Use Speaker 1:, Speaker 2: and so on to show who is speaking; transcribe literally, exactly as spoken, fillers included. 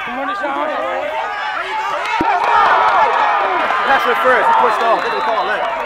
Speaker 1: Come on, Deshaun.
Speaker 2: Pass it first. He pushed off. They didn't call that.